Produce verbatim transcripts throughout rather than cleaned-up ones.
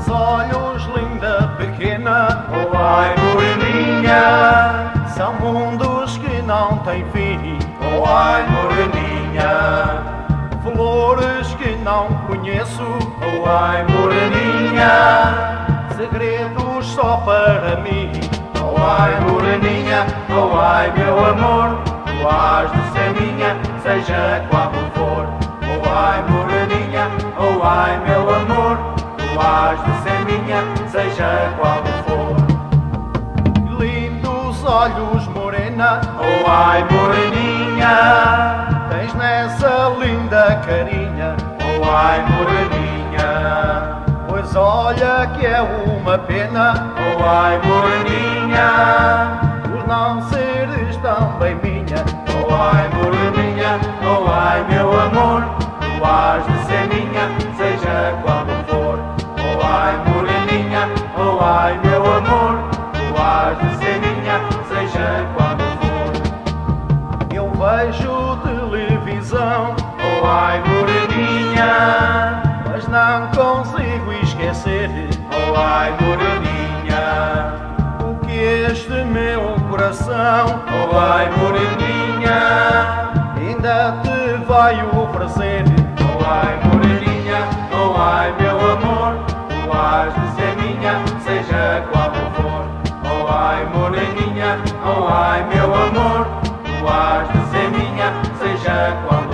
olhos, linda pequena, oh ai moreninha, são mundos que não têm fim, oh ai moreninha, flores que não conheço, oh ai moreninha, segredos só para mim, oh ai moreninha, oh ai meu amor, tu has de ser minha, seja quando for, oh ai moreninha, oh ai meu amor, tu has de ser minha, seja quando for. Que lindos olhos, morena, oh ai moreninha, tens nessa linda carinha, oh ai moreninha, pois olha que é uma pena, oh ai moreninha, por não seres também minha, oh ai moreninha, oh ai meu amor, tu has de ser minha, seja quando for, oh ai moreninha, oh ai meu amor, tu has de ser minha, seja quando for. Eu vejo televisão, oh ai moreninha, mas não consigo esquecer, oh ai moreninha, o que este meu coração, oh ai moreninha, ainda te vai oferecer, oh ai moreninha, oh ai meu amor, tu has de ser minha, seja quando for, oh ai moreninha, oh ai meu amor, tu has de ser minha, seja quando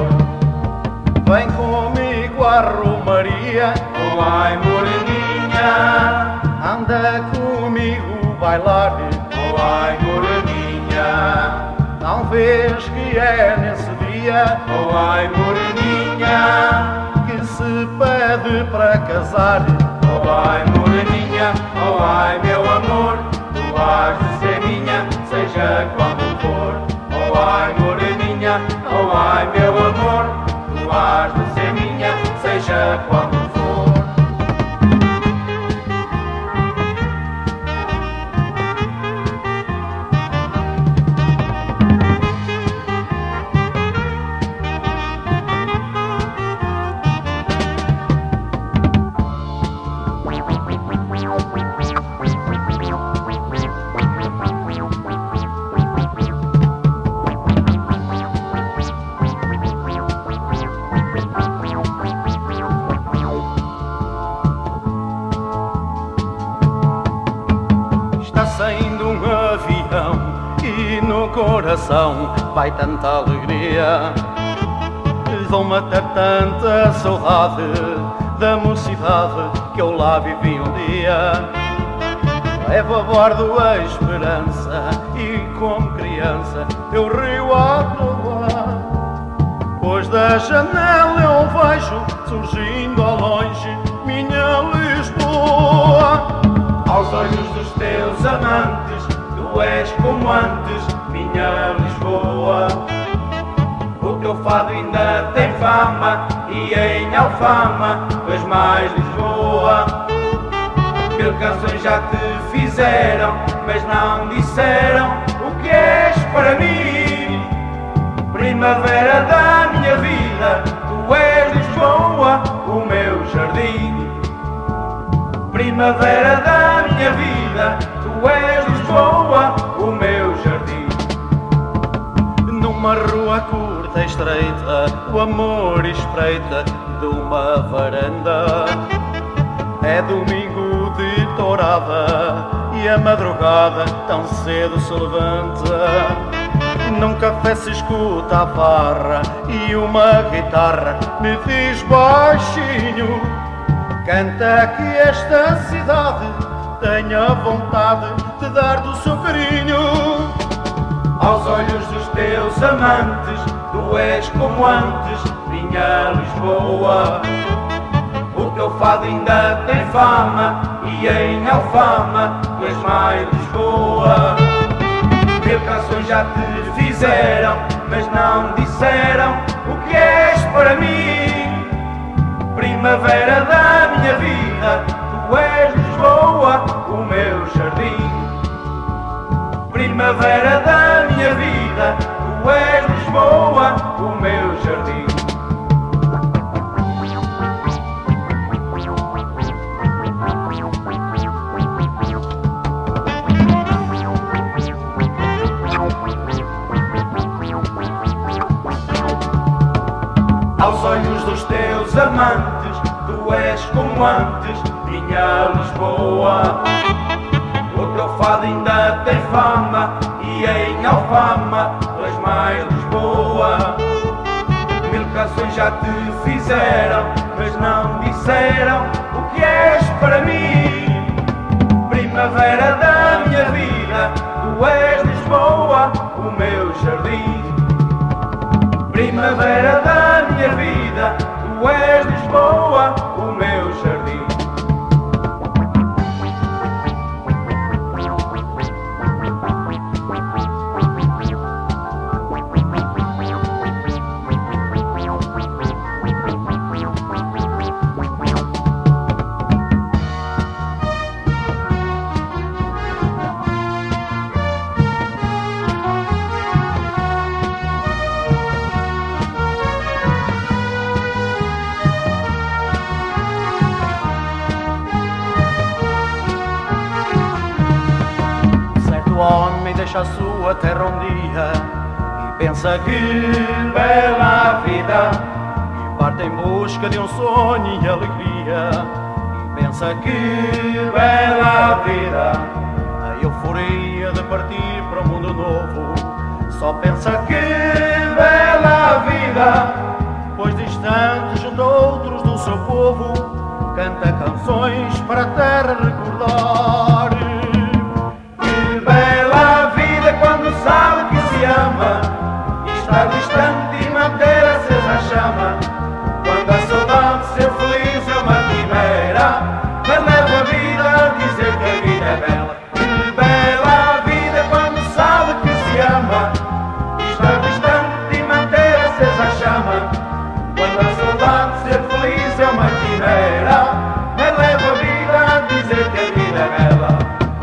for. Vem comigo à romaria, oh ai moreninha, anda comigo bailar, oh ai moreninha, não vês que é nesse dia, oh ai moreninha, que se pede para casar, oh ai moreninha, oh ai meu amor, tu has de ser minha, seja quando for, oh ai moreninha, oh ai meu amor, tu has de ser minha, seja quando for. Está saindo um avião e no coração vai tanta alegria, vão matar tanta saudade da mocidade que eu lá vivi um dia. Levo a bordo a esperança e como criança eu rio à toa, pois da janela eu vejo surgindo ao longe minha Lisboa. Aos olhos dos teus amantes, tu és como antes, minha Lisboa. O teu fado ainda tem fama e em Alfama tu és mais Lisboa. Mil canções já te fizeram, mas não disseram o que és para mim. Primavera da minha vida, tu és Lisboa, o meu jardim. Primavera da minha vida, tu és Lisboa, o meu jardim. Numa rua curta e estreita, o amor espreita de uma varanda. É domingo de tourada e a madrugada tão cedo se levanta. Num café se escuta a farra e uma guitarra me diz baixinho: canta que esta cidade tenha vontade de dar do seu carinho. Aos olhos dos teus amantes, tu és como antes, minha Lisboa. O teu fado ainda tem fama e em Alfama tu és mais Lisboa. Mil canções já te fizeram, mas não disseram o que és para mim. Primavera da minha vida, tu és Lisboa, o meu jardim. Primavera da minha vida, tu és Lisboa, o meu jardim. amantes, tu és como antes, minha Lisboa. O teu fado ainda tem fama e em Alfama és mais Lisboa. Mil canções já te fizeram, mas não disseram o que és para mim. Primavera da minha vida, tu és Lisboa, o meu jardim. Primavera da minha vida, tu és Lisboa, o meu jardim. O homem deixa a sua terra um dia e pensa que bela vida, e parte em busca de um sonho e alegria, e pensa que bela vida. A euforia de partir para um mundo novo, só pensa que bela vida, pois distante junto a outros do seu povo, canta canções para a terra recordar. Sabe que se ama e estar distante e manter acesa a chama. Quando a saudade de ser feliz é uma quimera, mas leva a vida a dizer que a vida é bela. Que bela a vida quando sabe que se ama e estar distante e manter acesa a chama. Quando a saudade de ser feliz é uma quimera, mas leva a vida a dizer que a vida é bela.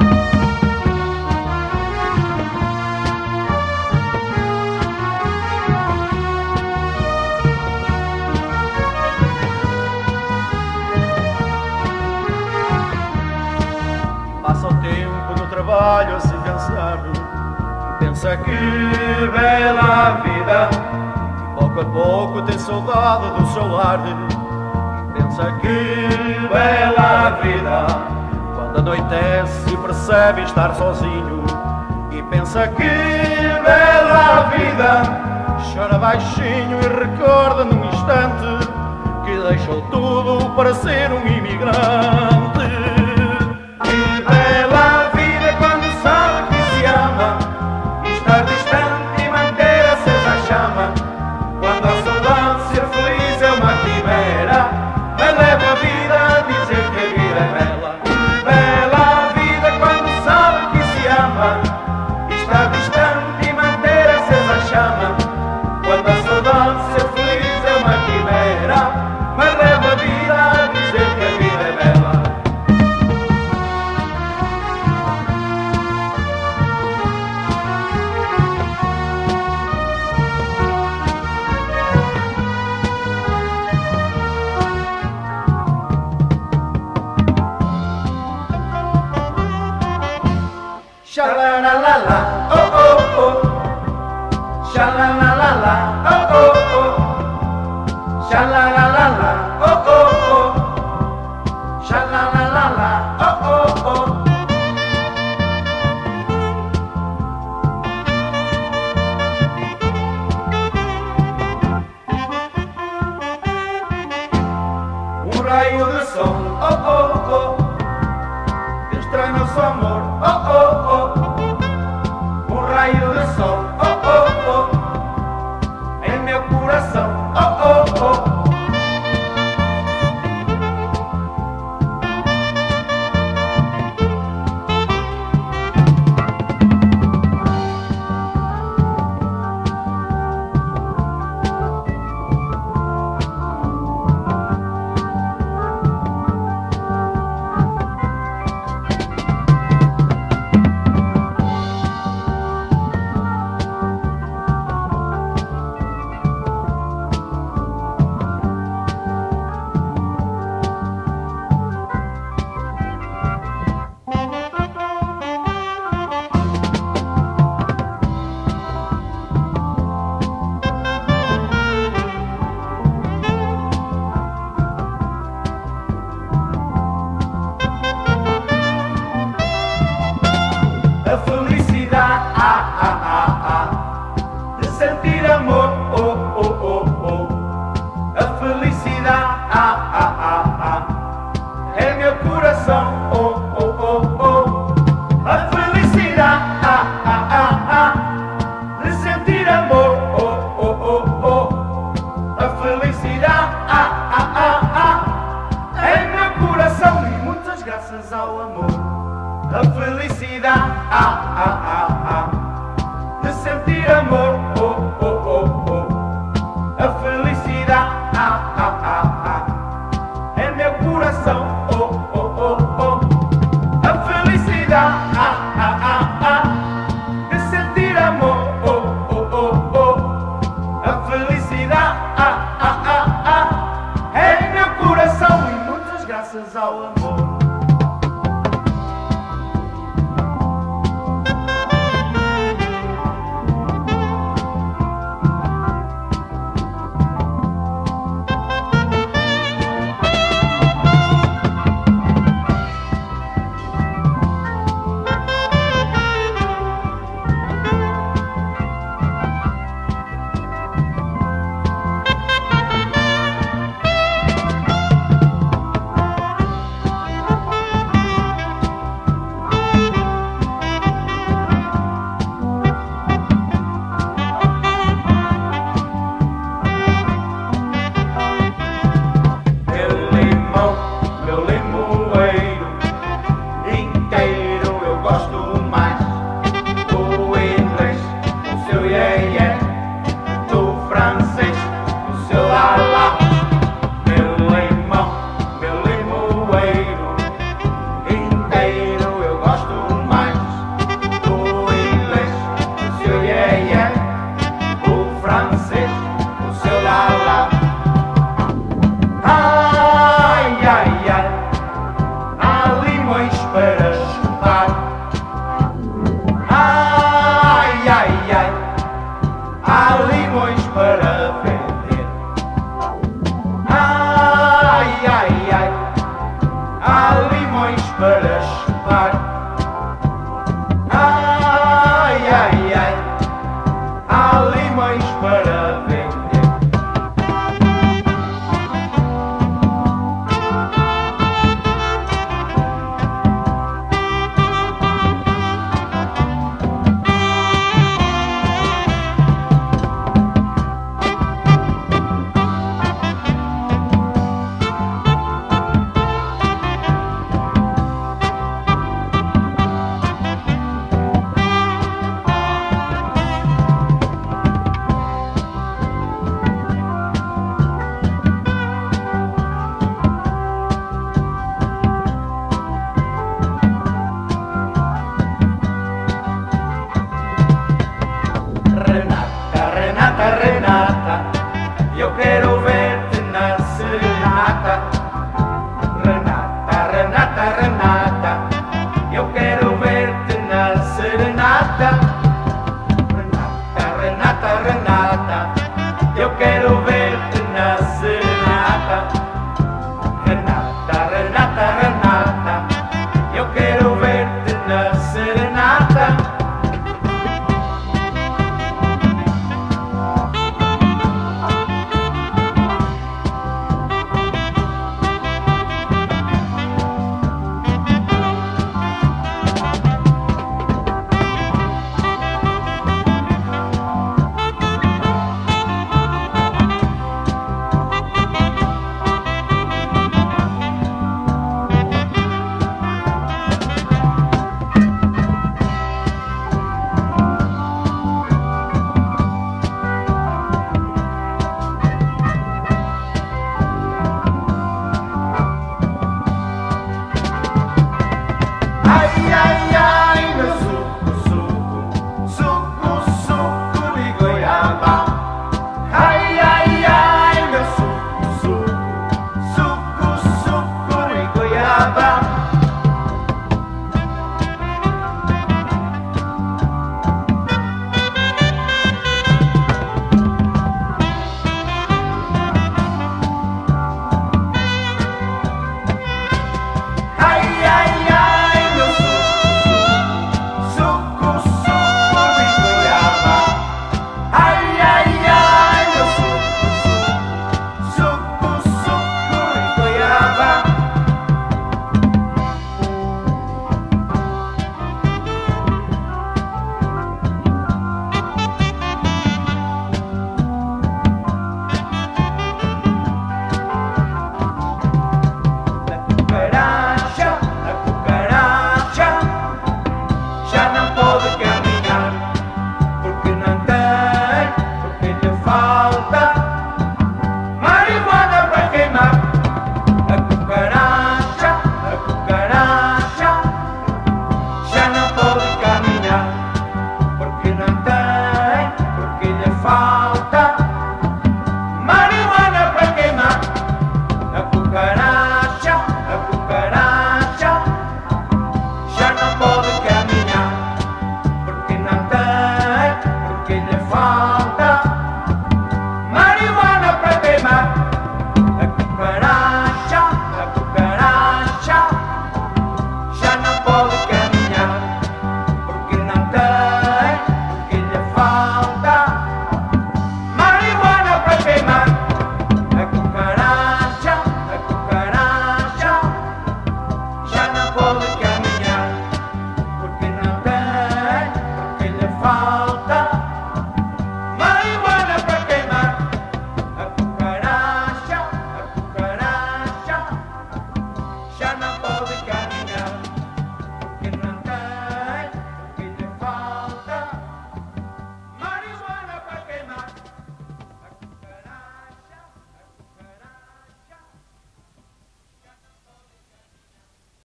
Passa o tempo no trabalho a se pensar, pensa que bela vida, e pouco a pouco tem saudade do seu lar. Pensa que bela vida, quando anoitece e percebe estar sozinho, e pensa que bela vida, chora baixinho e recorda num instante que deixou tudo para ser um imigrante. Estar distante e manter acesa a chama. Quando a saudade de ser feliz é uma quimera, mas leva a vida a dizer que a vida é bela. Bela a vida quando sabe que se ama. Estar distante e manter acesa a chama. Quando a saudade de ser feliz é uma quimera, mas leva a vida a dizer que a vida é bela. Sha-la-la-la-la, oh oh oh. Sha-la-la-la-la, oh oh oh. Sha-la-la-la-la, oh oh oh. Sha-la-la-la-la, oh oh oh. Um raio de sol, oh oh oh. Distrai nosso amor, oh oh oh. sentir amor, oh, oh, oh, oh. A felicidade, ah, ah, ah, ah, é meu coração, oh, oh, oh, oh. A felicidade, ah, ah, ah, ah, de sentir amor, oh, oh, oh, oh. A felicidade, ah, ah, ah, ah, é meu coração e muitas graças ao amor. A felicidade, ah, ah, ah, ah, de sentir amor, oh, oh, oh, oh. A felicidade, ah, ah, ah, ah, é meu coração, oh, oh, oh, oh. A felicidade, ah, ah, ah, ah, de sentir amor, oh, oh, oh, oh. A felicidade, ah, ah, ah, ah, é meu coração e muitas graças ao amor. Eu quero ver-te na serenata. Renata, Renata, Renata, eu quero ver-te na serenata. Renata, Renata, Renata, eu quero ver-te na serenata. Renata, Renata, Renata, eu quero ver-te na serenata. Ay, ay.